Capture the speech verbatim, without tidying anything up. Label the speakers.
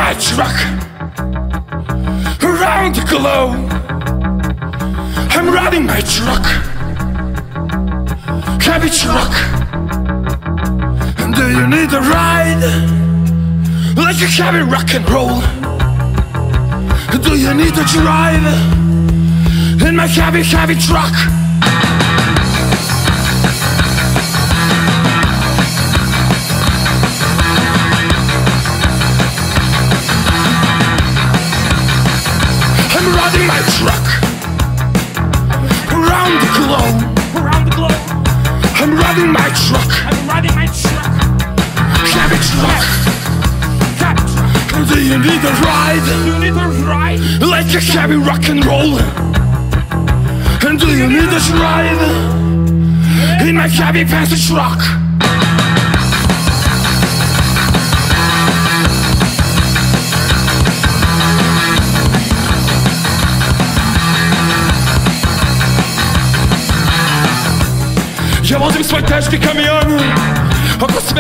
Speaker 1: my truck around the globe. I'm riding my truck, heavy truck. And do you need a ride like a heavy rock and roll? Do you need to drive in my heavy, heavy truck? I'm riding my truck around the globe.
Speaker 2: Around the globe.
Speaker 1: I'm riding my truck,
Speaker 2: I'm riding my truck.
Speaker 1: heavy truck.
Speaker 2: Heavy truck.
Speaker 1: Do you need a ride
Speaker 2: You need a ride
Speaker 1: like a heavy rock and roll? And do you need a drive in my heavy fancy truck? Я возим свой тяжкий камень, а